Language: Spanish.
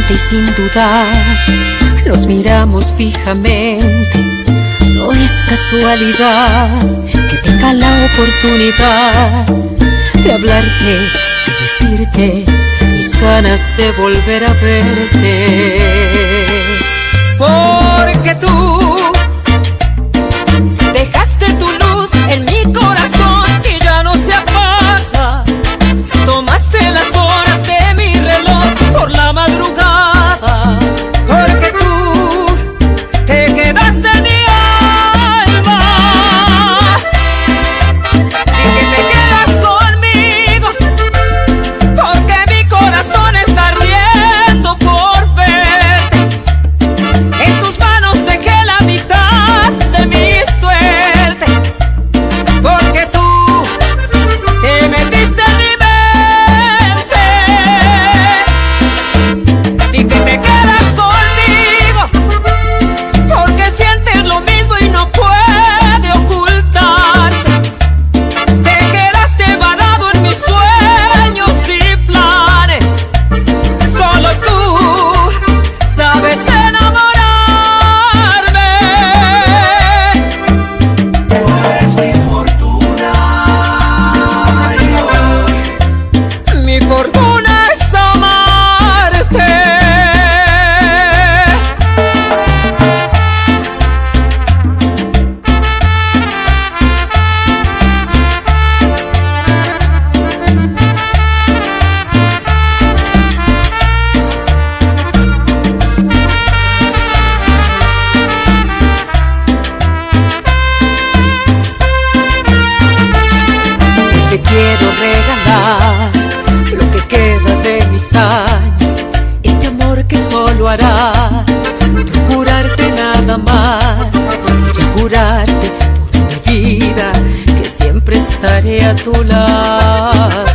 y sin dudar nos miramos fijamente. No es casualidad que tenga la oportunidad de hablarte, de decirte mis ganas de volver a verte. Porque tú dejaste tu luz en mi corazón y ya no se apaga. Tomaste las horas de mi reloj por la madrugada. Porque tú te quedaste en mi alma y que te quedas conmigo. Porque mi corazón está ardiendo por verte. En tus manos dejé la mitad de mi suerte. Porque tú te metiste en mi mente y que te quedas conmigo. Porque sientes lo mismo y no puede ocultarse. Te quedaste varado en mis sueños y planes. Solo tú sabes enamorarme. Eres mi fortuna y hoy Mi fortuna es amarte. Te quiero regalar lo que queda de mis años, este amor que solo hará procurarte nada más. Voy a jurarte por mi vida que siempre estaré a tu lado.